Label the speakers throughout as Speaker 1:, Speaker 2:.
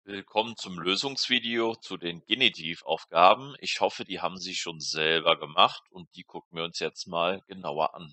Speaker 1: Willkommen zum Lösungsvideo zu den Genitivaufgaben. Ich hoffe, die haben Sie schon selber gemacht und die gucken wir uns jetzt mal genauer an.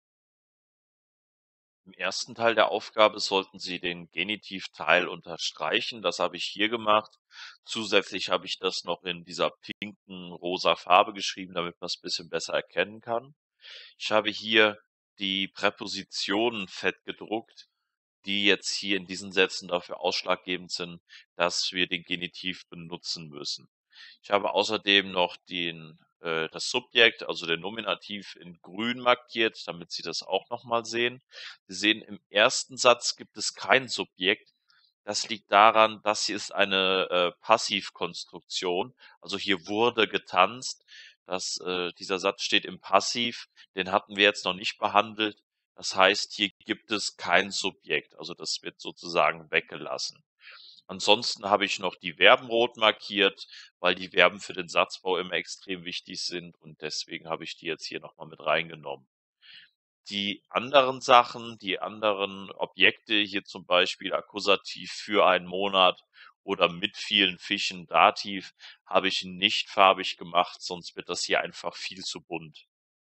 Speaker 1: Im ersten Teil der Aufgabe sollten Sie den Genitivteil unterstreichen. Das habe ich hier gemacht. Zusätzlich habe ich das noch in dieser pinken rosa Farbe geschrieben, damit man es ein bisschen besser erkennen kann. Ich habe hier die Präpositionen fett gedruckt, die jetzt hier in diesen Sätzen dafür ausschlaggebend sind, dass wir den Genitiv benutzen müssen. Ich habe außerdem noch das Subjekt, also den Nominativ, in grün markiert, damit Sie das auch noch mal sehen. Sie sehen, im ersten Satz gibt es kein Subjekt. Das liegt daran, das hier ist eine Passivkonstruktion. Also hier wurde getanzt. Dieser Satz steht im Passiv. Den hatten wir jetzt noch nicht behandelt. Das heißt, hier gibt es kein Subjekt. Also das wird sozusagen weggelassen. Ansonsten habe ich noch die Verben rot markiert, weil die Verben für den Satzbau immer extrem wichtig sind und deswegen habe ich die jetzt hier noch mal mit reingenommen. Die anderen Sachen, die anderen Objekte, hier zum Beispiel Akkusativ für einen Monat oder mit vielen Fischen Dativ, habe ich nicht farbig gemacht, sonst wird das hier einfach viel zu bunt.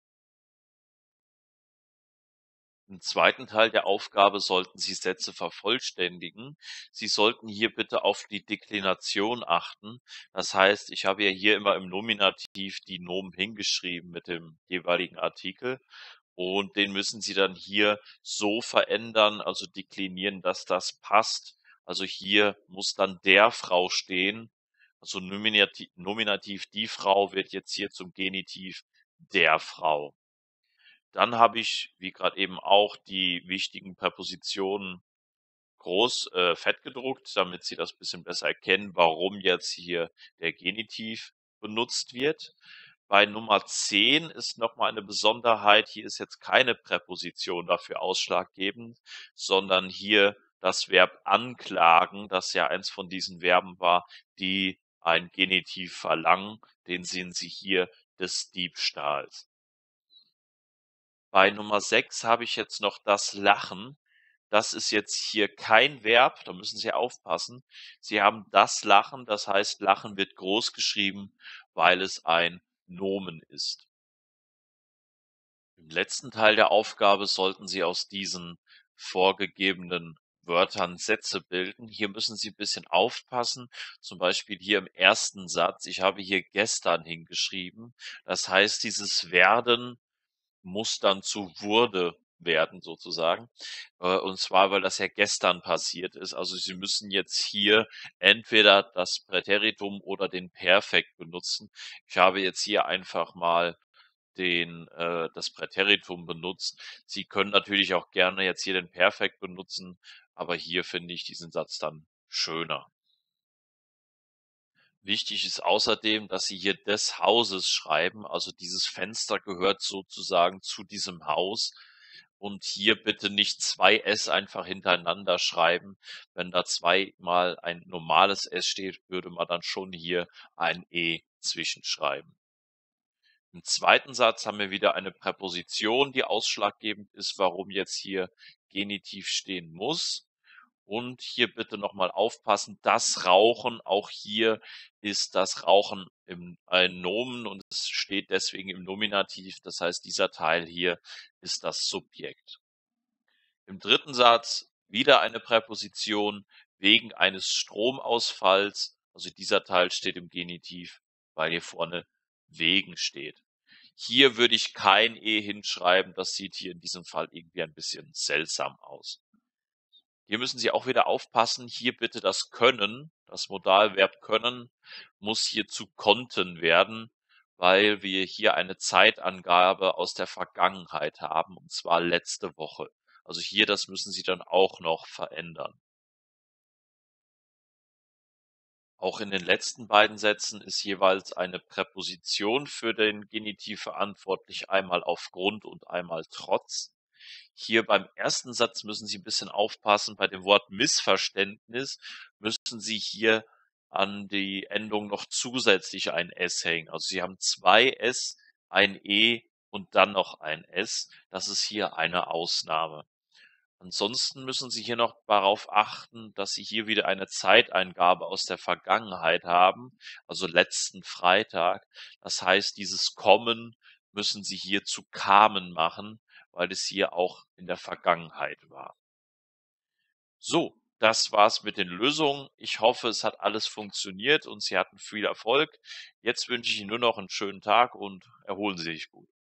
Speaker 1: Im zweiten Teil der Aufgabe sollten Sie Sätze vervollständigen. Sie sollten hier bitte auf die Deklination achten. Das heißt, ich habe ja hier immer im Nominativ die Nomen hingeschrieben mit dem jeweiligen Artikel und den müssen Sie dann hier so verändern, also deklinieren, dass das passt. Also hier muss dann der Frau stehen. Also Nominativ die Frau wird jetzt hier zum Genitiv der Frau. Dann habe ich, wie gerade eben auch, die wichtigen Präpositionen fett gedruckt, damit Sie das bisschen besser erkennen, warum jetzt hier der Genitiv benutzt wird. Bei Nummer 10 ist noch mal eine Besonderheit. Hier ist jetzt keine Präposition dafür ausschlaggebend, sondern hier das Verb anklagen, das ja eins von diesen Verben war, die ein Genitiv verlangen. Den sehen Sie hier, des Diebstahls. Bei Nummer 6 habe ich jetzt noch das Lachen. Das ist jetzt hier kein Verb, da müssen Sie aufpassen. Sie haben das Lachen, das heißt, Lachen wird groß geschrieben, weil es ein Nomen ist. Im letzten Teil der Aufgabe sollten Sie aus diesen vorgegebenen Wörtern Sätze bilden. Hier müssen Sie ein bisschen aufpassen. Zum Beispiel hier im ersten Satz. Ich habe hier gestern hingeschrieben. Das heißt, dieses werden muss dann zu wurde werden sozusagen. Und zwar, weil das ja gestern passiert ist. Also Sie müssen jetzt hier entweder das Präteritum oder den Perfekt benutzen. Ich habe jetzt hier einfach mal das Präteritum benutzt. Sie können natürlich auch gerne jetzt hier den Perfekt benutzen, aber hier finde ich diesen Satz dann schöner. Wichtig ist außerdem, dass Sie hier des Hauses schreiben, also dieses Fenster gehört sozusagen zu diesem Haus. Und hier bitte nicht zwei S einfach hintereinander schreiben. Wenn da zweimal ein normales S steht, würde man dann schon hier ein E zwischenschreiben. Im zweiten Satz haben wir wieder eine Präposition, die ausschlaggebend ist, warum jetzt hier Genitiv stehen muss. Und hier bitte nochmal aufpassen, das Rauchen, auch hier ist das Rauchen ein Nomen und es steht deswegen im Nominativ. Das heißt, dieser Teil hier ist das Subjekt. Im dritten Satz wieder eine Präposition wegen eines Stromausfalls. Also dieser Teil steht im Genitiv, weil hier vorne wegen steht. Hier würde ich kein E hinschreiben. Das sieht hier in diesem Fall irgendwie ein bisschen seltsam aus. Hier müssen Sie auch wieder aufpassen. Hier bitte das Können, das Modalverb können, muss hier zu konnten werden, weil wir hier eine Zeitangabe aus der Vergangenheit haben, und zwar letzte Woche. Also hier, das müssen Sie dann auch noch verändern. Auch in den letzten beiden Sätzen ist jeweils eine Präposition für den Genitiv verantwortlich, einmal aufgrund und einmal trotz. Hier beim ersten Satz müssen Sie ein bisschen aufpassen. Bei dem Wort Missverständnis müssen Sie hier an die Endung noch zusätzlich ein S hängen. Also Sie haben zwei S, ein E und dann noch ein S. Das ist hier eine Ausnahme. Ansonsten müssen Sie hier noch darauf achten, dass Sie hier wieder eine Zeiteingabe aus der Vergangenheit haben, also letzten Freitag. Das heißt, dieses Kommen müssen Sie hier zu kamen machen, weil es hier auch in der Vergangenheit war. So, das war's mit den Lösungen. Ich hoffe, es hat alles funktioniert und Sie hatten viel Erfolg. Jetzt wünsche ich Ihnen nur noch einen schönen Tag und erholen Sie sich gut.